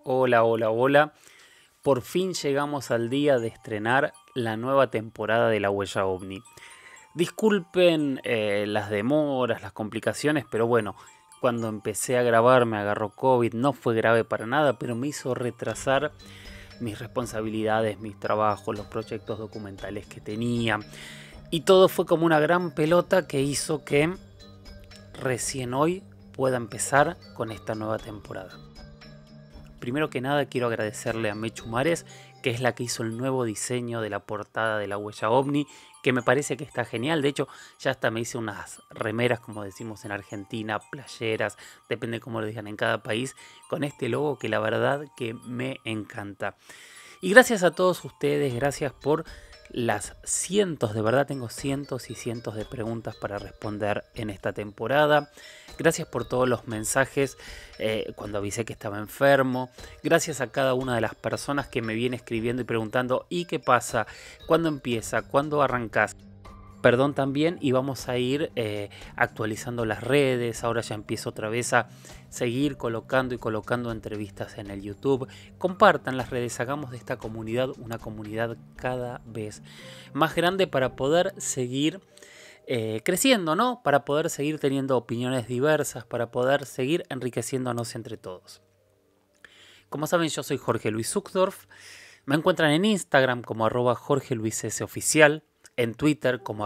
Hola, hola, hola. Por fin llegamos al día de estrenar la nueva temporada de La Huella OVNI. Disculpen las demoras, las complicaciones, pero bueno, cuando empecé a grabar me agarró COVID, no fue grave para nada, pero me hizo retrasar mis responsabilidades, mis trabajos, los proyectos documentales que tenía. Y todo fue como una gran pelota que hizo que recién hoy pueda empezar con esta nueva temporada. Primero que nada quiero agradecerle a Mechu Mares, que es la que hizo el nuevo diseño de la portada de La Huella OVNI, que me parece que está genial. De hecho, ya hasta me hice unas remeras, como decimos en Argentina, playeras, depende cómo lo digan en cada país, con este logo que la verdad que me encanta. Y gracias a todos ustedes, gracias por las cientos, de verdad tengo cientos y cientos de preguntas para responder en esta temporada. Gracias por todos los mensajes cuando avisé que estaba enfermo. Gracias a cada una de las personas que me viene escribiendo y preguntando ¿y qué pasa? ¿Cuándo empieza? ¿Cuándo arrancás? Perdón también, y vamos a ir actualizando las redes. Ahora ya empiezo otra vez a seguir colocando y colocando entrevistas en el YouTube. Compartan las redes, hagamos de esta comunidad una comunidad cada vez más grande para poder seguir creciendo, ¿no? Para poder seguir teniendo opiniones diversas, para poder seguir enriqueciéndonos entre todos. Como saben, yo soy Jorge Luis Zuckdorf. Me encuentran en Instagram como @JorgeLuisSoficial. En Twitter como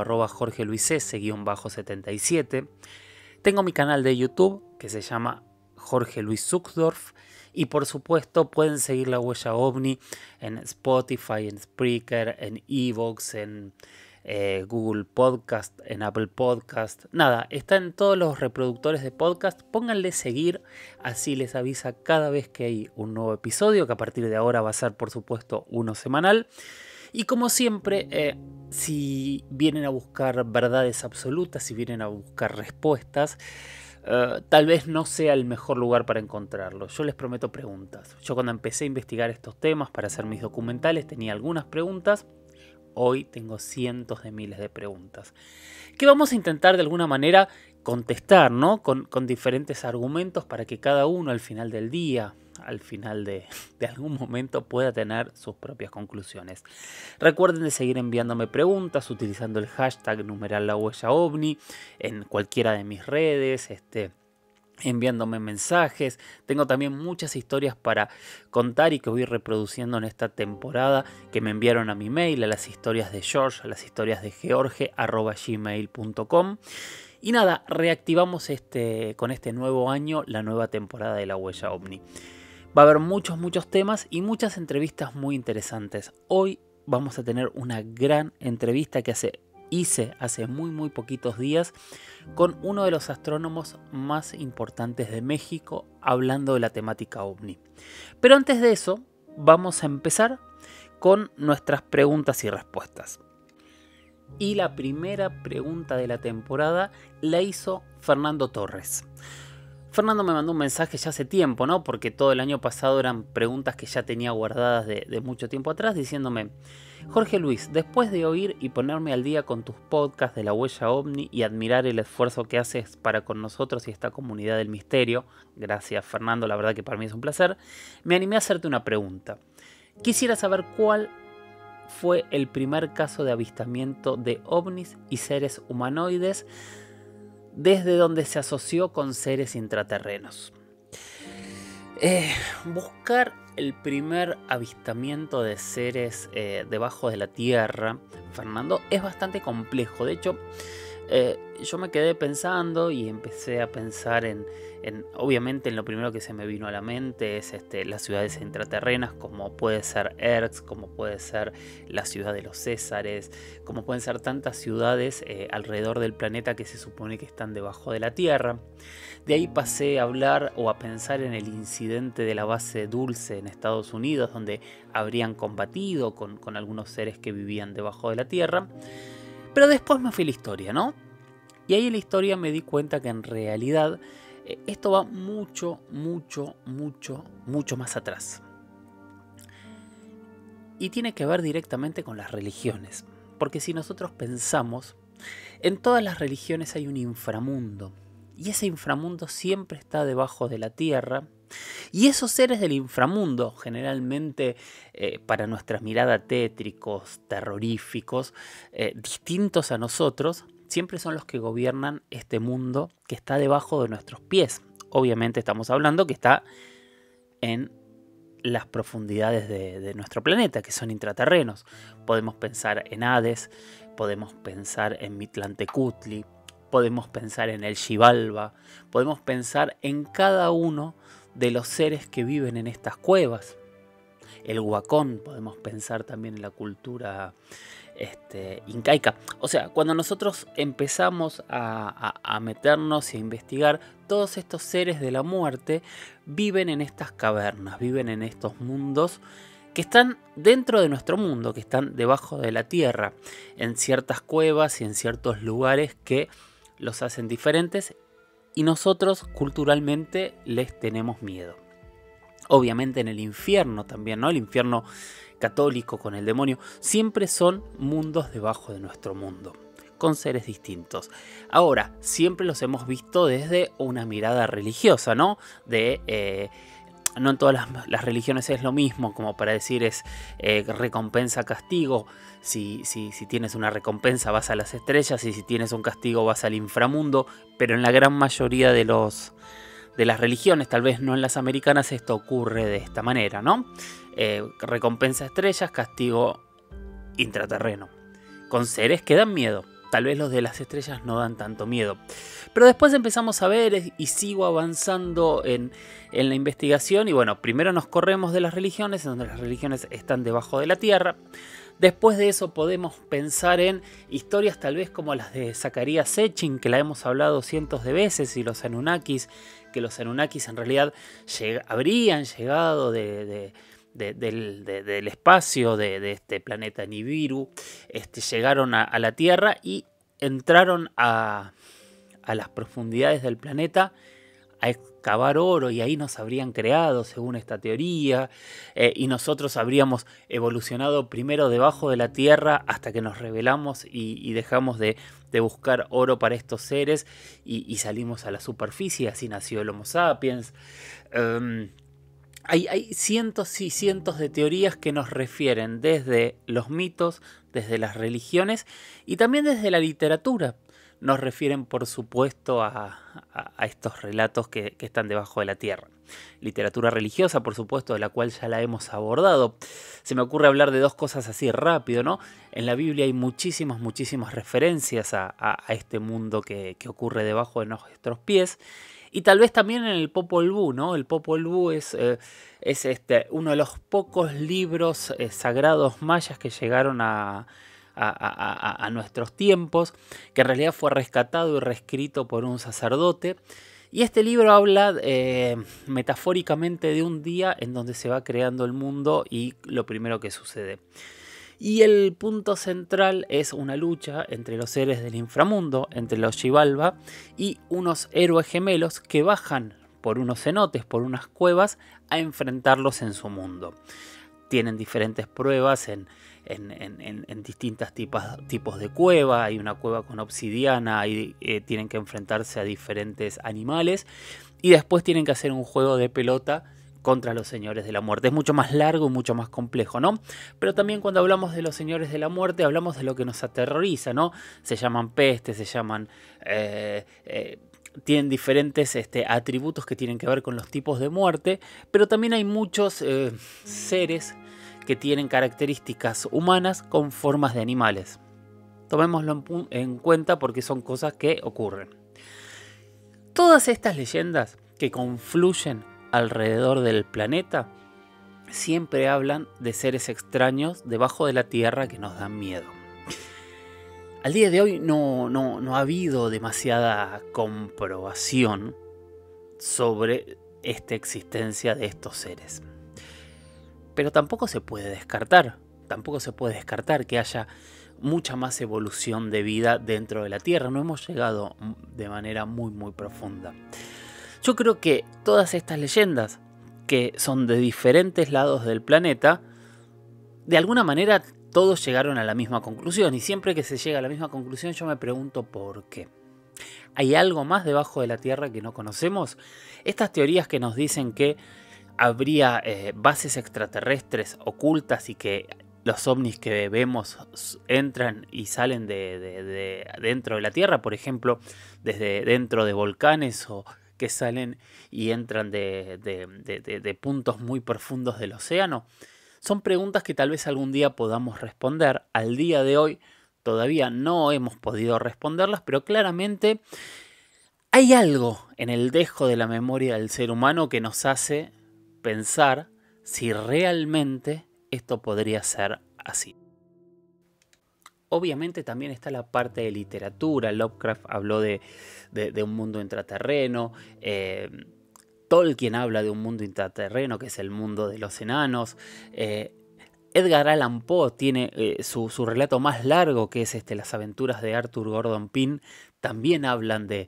@JorgeLuisS_77. Tengo mi canal de YouTube que se llama Jorge Luis Zuckdorf. Y por supuesto pueden seguir La Huella OVNI en Spotify, en Spreaker, en Evox, en Google Podcast, en Apple Podcast. Nada, está en todos los reproductores de podcast. Pónganle seguir, así les avisa cada vez que hay un nuevo episodio, que a partir de ahora va a ser por supuesto uno semanal. Y como siempre, si vienen a buscar verdades absolutas, si vienen a buscar respuestas, tal vez no sea el mejor lugar para encontrarlo. Yo les prometo preguntas. Yo cuando empecé a investigar estos temas para hacer mis documentales tenía algunas preguntas. Hoy tengo cientos de miles de preguntas que vamos a intentar de alguna manera contestar, ¿no? Con diferentes argumentos para que cada uno al final del día, al final de algún momento pueda tener sus propias conclusiones. Recuerden de seguir enviándome preguntas utilizando el hashtag #LaHuellaOVNI en cualquiera de mis redes, enviándome mensajes. Tengo también muchas historias para contar y que voy reproduciendo en esta temporada que me enviaron a mi mail, a las historias de George, a las historias de George @gmail.com. Y nada, reactivamos con este nuevo año la nueva temporada de La Huella OVNI. Va a haber muchos temas y muchas entrevistas muy interesantes. Hoy vamos a tener una gran entrevista que hice hace muy poquitos días con uno de los astrónomos más importantes de México hablando de la temática OVNI. Pero antes de eso, vamos a empezar con nuestras preguntas y respuestas. Y la primera pregunta de la temporada la hizo Fernando Torres. Fernando me mandó un mensaje ya hace tiempo, ¿no? Porque todo el año pasado eran preguntas que ya tenía guardadas de mucho tiempo atrás, diciéndome: Jorge Luis, después de oír y ponerme al día con tus podcasts de La Huella OVNI y admirar el esfuerzo que haces para con nosotros y esta comunidad del misterio, gracias Fernando, la verdad que para mí es un placer, me animé a hacerte una pregunta. Quisiera saber cuál fue el primer caso de avistamiento de ovnis y seres humanoides desde donde se asoció con seres intraterrenos. Buscar el primer avistamiento de seres debajo de la Tierra, Fernando, es bastante complejo. De hecho, yo me quedé pensando y empecé a pensar obviamente en lo primero que se me vino a la mente es las ciudades intraterrenas, como puede ser Erx, como puede ser la ciudad de los Césares, como pueden ser tantas ciudades alrededor del planeta que se supone que están debajo de la Tierra. De ahí pasé a hablar o a pensar en el incidente de la base Dulce en Estados Unidos, donde habrían combatido con algunos seres que vivían debajo de la Tierra. Pero después me fui a la historia, ¿no? Y ahí en la historia me di cuenta que en realidad esto va mucho más atrás. Y tiene que ver directamente con las religiones. Porque si nosotros pensamos, en todas las religiones hay un inframundo. Y ese inframundo siempre está debajo de la tierra. Y esos seres del inframundo, generalmente para nuestra mirada tétricos, terroríficos, distintos a nosotros, siempre son los que gobiernan este mundo que está debajo de nuestros pies. Obviamente estamos hablando que está en las profundidades de nuestro planeta, que son intraterrenos. Podemos pensar en Hades, podemos pensar en Mitlantecutli, podemos pensar en el Xibalba, podemos pensar en cada uno de los seres que viven en estas cuevas. El Huacón, podemos pensar también en la cultura incaica. O sea, cuando nosotros empezamos a meternos y a investigar, todos estos seres de la muerte viven en estas cavernas, viven en estos mundos que están dentro de nuestro mundo, que están debajo de la tierra, en ciertas cuevas y en ciertos lugares que los hacen diferentes y nosotros culturalmente les tenemos miedo. Obviamente en el infierno también, ¿no? El infierno católico con el demonio, siempre son mundos debajo de nuestro mundo, con seres distintos. Ahora, siempre los hemos visto desde una mirada religiosa, ¿no? No en todas las religiones es lo mismo, como para decir es recompensa, castigo. Si tienes una recompensa vas a las estrellas y si tienes un castigo vas al inframundo, pero en la gran mayoría de las religiones, tal vez no en las americanas, esto ocurre de esta manera, ¿no? Recompensa estrellas, castigo intraterreno. Con seres que dan miedo. Tal vez los de las estrellas no dan tanto miedo. Pero después empezamos a ver y sigo avanzando en la investigación. Y bueno, primero nos corremos de las religiones, donde las religiones están debajo de la tierra. Después de eso podemos pensar en historias tal vez como las de Zecharia Sitchin, que la hemos hablado cientos de veces, y los Anunnakis, que los Anunnakis en realidad habrían llegado del espacio de este planeta Nibiru, llegaron a la Tierra y entraron a las profundidades del planeta a excavar oro, y ahí nos habrían creado según esta teoría, y nosotros habríamos evolucionado primero debajo de la Tierra hasta que nos rebelamos y dejamos de buscar oro para estos seres y salimos a la superficie. Así nació el Homo sapiens. Hay cientos y cientos de teorías que nos refieren desde los mitos, desde las religiones y también desde la literatura. Nos refieren, por supuesto, a estos relatos que están debajo de la tierra. Literatura religiosa, por supuesto, de la cual ya la hemos abordado. Se me ocurre hablar de dos cosas así rápido, ¿no? En la Biblia hay muchísimas muchísimas referencias a este mundo que ocurre debajo de nuestros pies. Y tal vez también en el Popol Vuh, ¿no? El Popol Vuh es uno de los pocos libros sagrados mayas que llegaron a nuestros tiempos, que en realidad fue rescatado y reescrito por un sacerdote. Y este libro habla metafóricamente de un día en donde se va creando el mundo y lo primero que sucede. Y el punto central es una lucha entre los seres del inframundo, entre los Xibalba y unos héroes gemelos que bajan por unos cenotes, por unas cuevas, a enfrentarlos en su mundo. Tienen diferentes pruebas en distintos tipos de cueva. Hay una cueva con obsidiana y tienen que enfrentarse a diferentes animales. Y después tienen que hacer un juego de pelota contra los señores de la muerte. Es mucho más largo y mucho más complejo, ¿no? Pero también cuando hablamos de los señores de la muerte, hablamos de lo que nos aterroriza, ¿no? Se llaman pestes, se llaman... tienen diferentes atributos que tienen que ver con los tipos de muerte, pero también hay muchos seres que tienen características humanas con formas de animales. Tomémoslo en cuenta porque son cosas que ocurren. Todas estas leyendas que confluyen alrededor del planeta siempre hablan de seres extraños debajo de la tierra que nos dan miedo. Al día de hoy no ha habido demasiada comprobación sobre esta existencia de estos seres. Pero tampoco se puede descartar que haya mucha más evolución de vida dentro de la Tierra. No hemos llegado de manera muy muy profunda. Yo creo que todas estas leyendas, que son de diferentes lados del planeta, de alguna manera todos llegaron a la misma conclusión. Y siempre que se llega a la misma conclusión yo me pregunto por qué. ¿Hay algo más debajo de la Tierra que no conocemos? Estas teorías que nos dicen que habría bases extraterrestres ocultas y que los ovnis que vemos entran y salen de dentro de la Tierra, por ejemplo, desde dentro de volcanes, o que salen y entran de puntos muy profundos del océano. Son preguntas que tal vez algún día podamos responder. Al día de hoy todavía no hemos podido responderlas, pero claramente hay algo en el dejo de la memoria del ser humano que nos hace pensar si realmente esto podría ser así. Obviamente también está la parte de literatura. Lovecraft habló de un mundo intraterreno. Tolkien habla de un mundo intraterreno, que es el mundo de los enanos. Edgar Allan Poe tiene su relato más largo, que es Las aventuras de Arthur Gordon Pym. También hablan de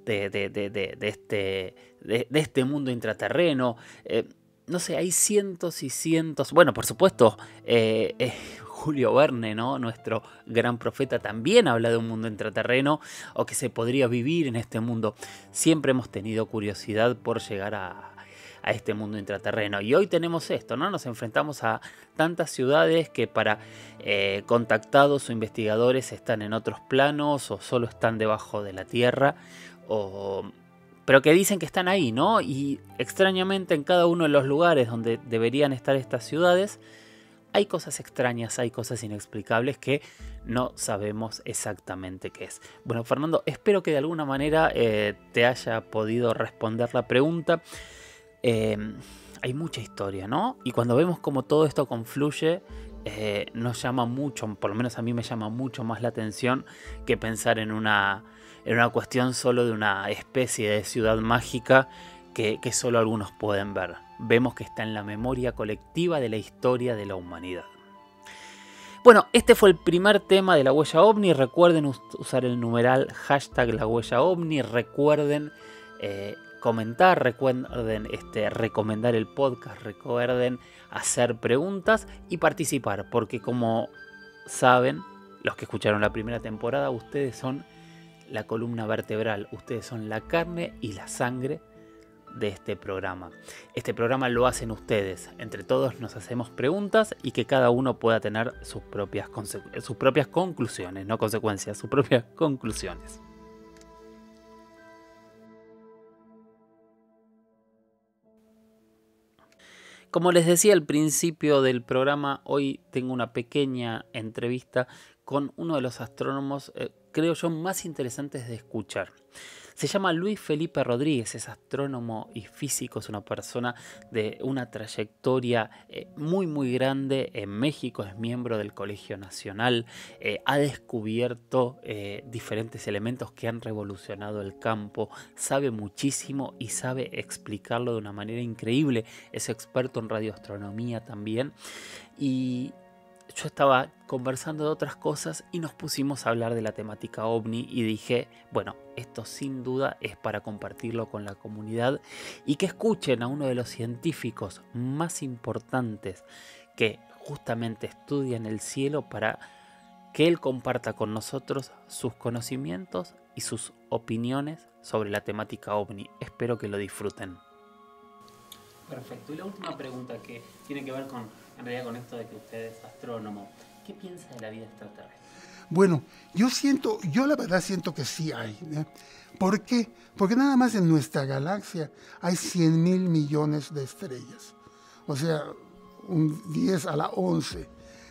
este mundo intraterreno. No sé, hay cientos y cientos. Bueno, por supuesto, Julio Verne, ¿no? Nuestro gran profeta, también habla de un mundo intraterreno, o que se podría vivir en este mundo. Siempre hemos tenido curiosidad por llegar a este mundo intraterreno. Y hoy tenemos esto, ¿no? Nos enfrentamos a tantas ciudades que para contactados o investigadores están en otros planos, o solo están debajo de la tierra, pero que dicen que están ahí, ¿no? Y extrañamente en cada uno de los lugares donde deberían estar estas ciudades, hay cosas extrañas, hay cosas inexplicables que no sabemos exactamente qué es. Bueno, Fernando, espero que de alguna manera te haya podido responder la pregunta. Hay mucha historia, ¿no? Y cuando vemos cómo todo esto confluye, nos llama mucho, por lo menos a mí me llama mucho más la atención que pensar en una cuestión solo de una especie de ciudad mágica que solo algunos pueden ver. Vemos que está en la memoria colectiva de la historia de la humanidad. Bueno, este fue el primer tema de la huella ovni. Recuerden usar el numeral #lahuellaovni. Recuerden comentar, recuerden recomendar el podcast, recuerden hacer preguntas y participar, porque como saben, los que escucharon la primera temporada, ustedes son la columna vertebral, ustedes son la carne y la sangre de este programa. Este programa lo hacen ustedes, entre todos nos hacemos preguntas y que cada uno pueda tener sus propias conclusiones, no consecuencias, sus propias conclusiones. Como les decía al principio del programa, hoy tengo una pequeña entrevista con uno de los astrónomos, creo yo, más interesantes de escuchar. Se llama Luis Felipe Rodríguez, es astrónomo y físico, es una persona de una trayectoria muy muy grande en México, es miembro del Colegio Nacional, ha descubierto diferentes elementos que han revolucionado el campo, sabe muchísimo y sabe explicarlo de una manera increíble, es experto en radioastronomía también, y yo estaba conversando de otras cosas y nos pusimos a hablar de la temática ovni y dije, bueno, esto sin duda es para compartirlo con la comunidad y que escuchen a uno de los científicos más importantes que justamente estudian el cielo, para que él comparta con nosotros sus conocimientos y sus opiniones sobre la temática ovni. Espero que lo disfruten. Perfecto. Y la última pregunta, que tiene que ver en realidad con esto de que usted es astrónomo. ¿Qué piensa de la vida extraterrestre? Bueno, yo la verdad siento que sí hay, ¿eh? ¿Por qué? Porque nada más en nuestra galaxia hay 100,000 millones de estrellas. O sea, un 10 a la 11.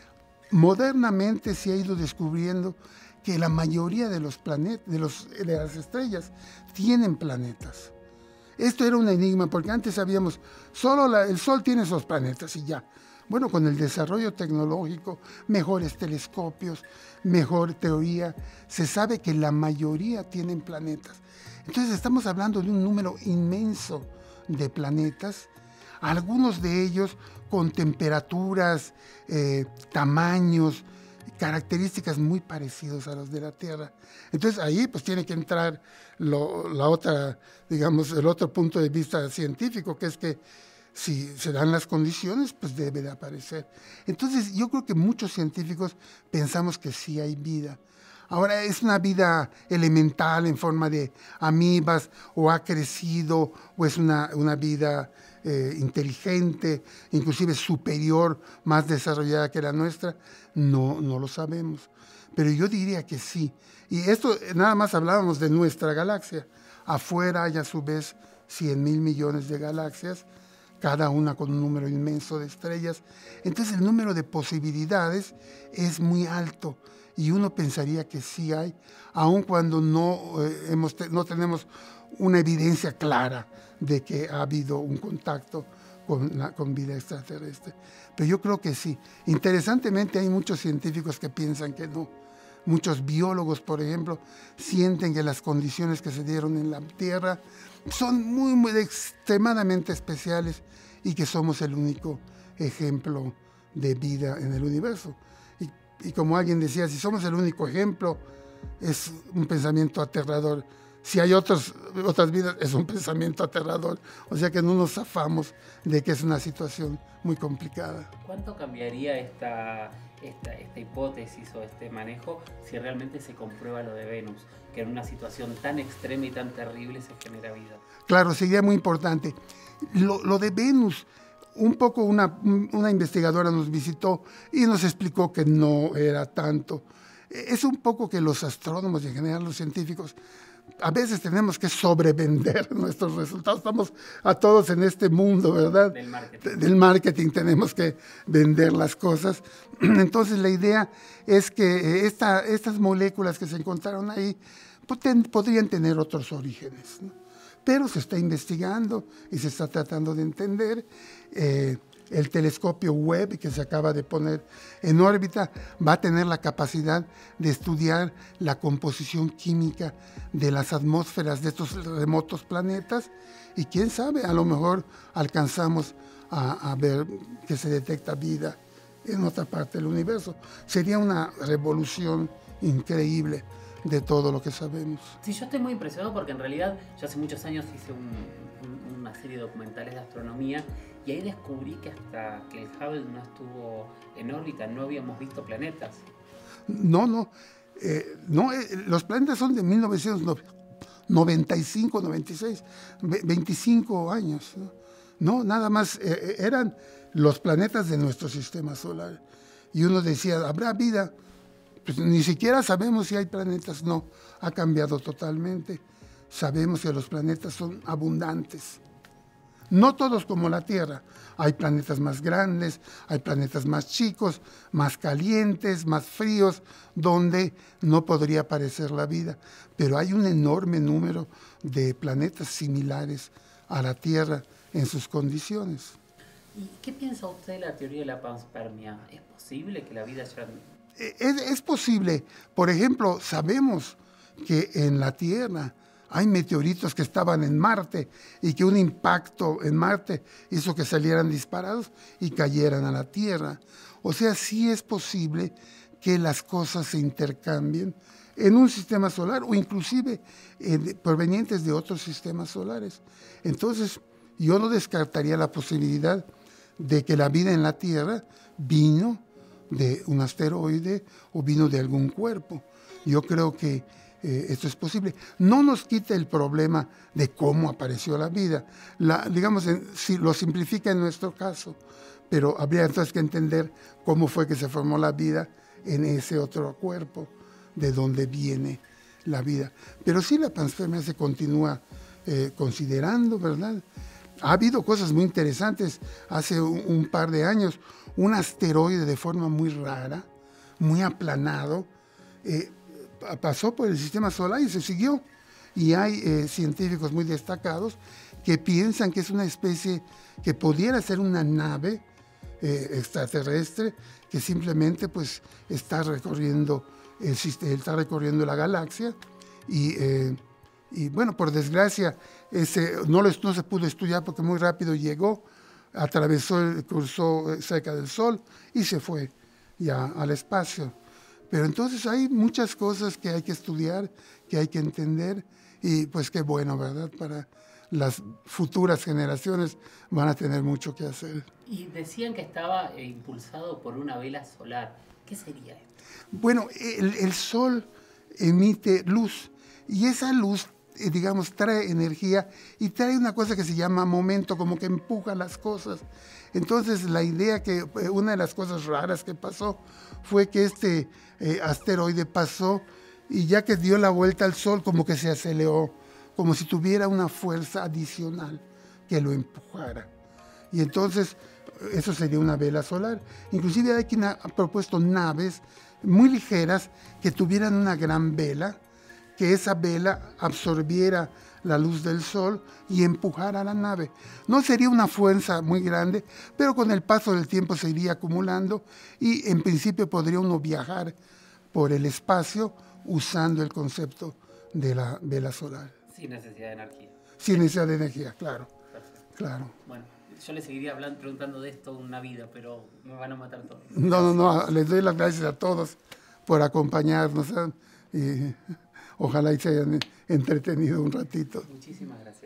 Modernamente se ha ido descubriendo que la mayoría de los planetas, de las estrellas, tienen planetas. Esto era un enigma, porque antes sabíamos, solo el Sol tiene esos planetas y ya. Bueno, con el desarrollo tecnológico, mejores telescopios, mejor teoría, se sabe que la mayoría tienen planetas. Entonces estamos hablando de un número inmenso de planetas, algunos de ellos con temperaturas, tamaños, características muy parecidos a los de la Tierra. Entonces ahí pues tiene que entrar el otro punto de vista científico, que es que si se dan las condiciones, pues debe de aparecer. Entonces yo creo que muchos científicos pensamos que sí hay vida. Ahora es una vida elemental en forma de amibas, o ha crecido, o es una vida inteligente, inclusive superior, más desarrollada que la nuestra. No lo sabemos. Pero yo diría que sí. Y esto nada más hablábamos de nuestra galaxia. Afuera hay a su vez 100,000 millones de galaxias, cada una con un número inmenso de estrellas. Entonces el número de posibilidades es muy alto y uno pensaría que sí hay, aun cuando no tenemos una evidencia clara de que ha habido un contacto con vida extraterrestre. Pero yo creo que sí. Interesantemente hay muchos científicos que piensan que no. Muchos biólogos, por ejemplo, sienten que las condiciones que se dieron en la Tierra son muy extremadamente especiales y que somos el único ejemplo de vida en el universo. Y como alguien decía, si somos el único ejemplo, es un pensamiento aterrador. Si hay otras vidas, es un pensamiento aterrador. O sea que no nos zafamos de que es una situación muy complicada. ¿Cuánto cambiaría esta hipótesis o este manejo si realmente se comprueba lo de Venus, que en una situación tan extrema y tan terrible se genera vida? Claro, sería muy importante. Lo de Venus, un poco una investigadora nos visitó y nos explicó que no era tanto. Es un poco que los astrónomos y en general los científicos a veces tenemos que sobrevender nuestros resultados. Estamos a todos en este mundo, ¿verdad? Del marketing tenemos que vender las cosas. Entonces la idea es que estas moléculas que se encontraron ahí podrían tener otros orígenes, ¿no? Pero se está investigando y se está tratando de entender. El telescopio Webb, que se acaba de poner en órbita, va a tener la capacidad de estudiar la composición química de las atmósferas de estos remotos planetas y quién sabe, a lo mejor alcanzamos a ver que se detecta vida en otra parte del universo. Sería una revolución increíble de todo lo que sabemos. Sí, yo estoy muy impresionado porque en realidad yo hace muchos años hice una serie de documentales de astronomía y ahí descubrí que hasta que el Hubble no estuvo en órbita no habíamos visto planetas. No, los planetas son de 1995, 96, 25 años. No, nada más eran los planetas de nuestro sistema solar. Y uno decía, ¿habrá vida? Pues ni siquiera sabemos si hay planetas. No, ha cambiado totalmente. Sabemos que los planetas son abundantes. No todos como la Tierra. Hay planetas más grandes, hay planetas más chicos, más calientes, más fríos, donde no podría aparecer la vida. Pero hay un enorme número de planetas similares a la Tierra en sus condiciones. ¿Y qué piensa usted de la teoría de la panspermia? ¿Es posible que la vida haya... Es posible. Por ejemplo, sabemos que en la Tierra hay meteoritos que estaban en Marte y que un impacto en Marte hizo que salieran disparados y cayeran a la Tierra. O sea, sí es posible que las cosas se intercambien en un sistema solar o inclusive provenientes de otros sistemas solares. Entonces, yo no descartaría la posibilidad de que la vida en la Tierra vino de un asteroide o vino de algún cuerpo. Yo creo que esto es posible. No nos quita el problema de cómo apareció la vida. Digamos, si lo simplifica en nuestro caso, pero habría entonces que entender cómo fue que se formó la vida en ese otro cuerpo, de dónde viene la vida. Pero sí, la panspermia se continúa considerando, ¿verdad? Ha habido cosas muy interesantes. Hace un par de años, un asteroide de forma muy rara, muy aplanado, pasó por el sistema solar y se siguió. Y hay científicos muy destacados que piensan que es una especie que pudiera ser una nave extraterrestre que simplemente pues está recorriendo la galaxia y bueno, por desgracia no se pudo estudiar porque muy rápido llegó, cruzó cerca del Sol y se fue ya al espacio. Pero entonces hay muchas cosas que hay que estudiar, que hay que entender y pues qué bueno, ¿verdad? Para las futuras generaciones van a tener mucho que hacer. Y decían que estaba impulsado por una vela solar. ¿Qué sería esto? Bueno, el Sol emite luz. Y esa luz, digamos, trae energía y trae una cosa que se llama momento, como que empuja las cosas. Entonces, la idea que una de las cosas raras que pasó fue que este asteroide pasó y ya que dio la vuelta al Sol, como que se aceleró, como si tuviera una fuerza adicional que lo empujara. Y entonces, eso sería una vela solar. Inclusive hay quien ha propuesto naves muy ligeras que tuvieran una gran vela, que esa vela absorbiera la luz del Sol y empujara la nave. No sería una fuerza muy grande, pero con el paso del tiempo se iría acumulando y en principio podría uno viajar por el espacio usando el concepto de la vela solar. Sin necesidad de energía. Sin necesidad de energía, claro. Perfecto. Claro. Bueno, yo le seguiría preguntando de esto una vida, pero me van a matar todos. No, les doy las gracias a todos por acompañarnos, y ojalá y se hayan entretenido un ratito. Muchísimas gracias.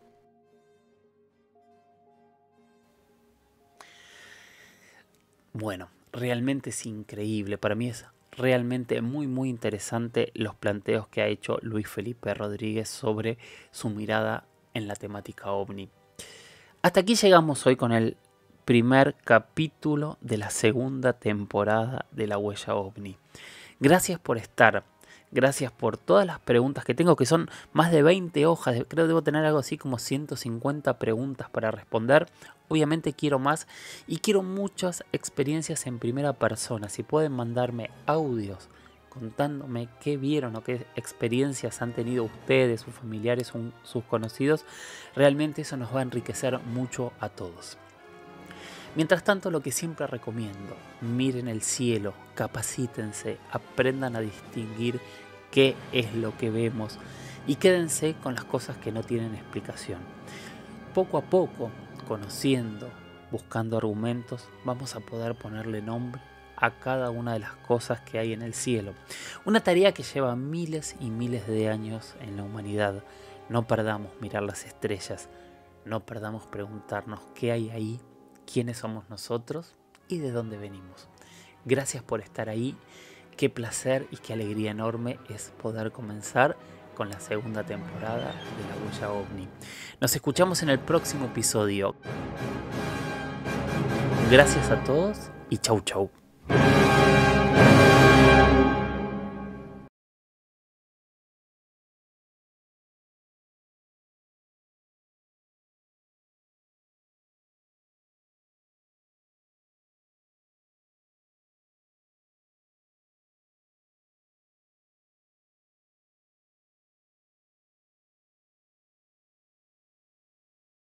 Bueno, realmente es increíble. Para mí es realmente muy interesante los planteos que ha hecho Luis Felipe Rodríguez sobre su mirada en la temática OVNI. Hasta aquí llegamos hoy con el primer capítulo de la segunda temporada de La Huella OVNI. Gracias por estar. Gracias por todas las preguntas que tengo, que son más de 20 hojas. Creo que debo tener algo así como 150 preguntas para responder. Obviamente quiero más y quiero muchas experiencias en primera persona. Si pueden mandarme audios contándome qué vieron o qué experiencias han tenido ustedes, sus familiares, sus conocidos, realmente eso nos va a enriquecer mucho a todos. Mientras tanto, lo que siempre recomiendo, miren el cielo, capacítense, aprendan a distinguir qué es lo que vemos y quédense con las cosas que no tienen explicación. Poco a poco, conociendo, buscando argumentos, vamos a poder ponerle nombre a cada una de las cosas que hay en el cielo. Una tarea que lleva miles y miles de años en la humanidad. No perdamos mirar las estrellas, no perdamos preguntarnos qué hay ahí, quiénes somos nosotros y de dónde venimos. Gracias por estar ahí. Qué placer y qué alegría enorme es poder comenzar con la segunda temporada de La Huella OVNI. Nos escuchamos en el próximo episodio. Gracias a todos y chau chau.